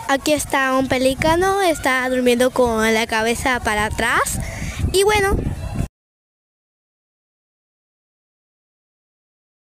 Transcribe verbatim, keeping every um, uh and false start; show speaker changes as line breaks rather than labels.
Aquí está un pelícano, está durmiendo con la cabeza para atrás. Y bueno,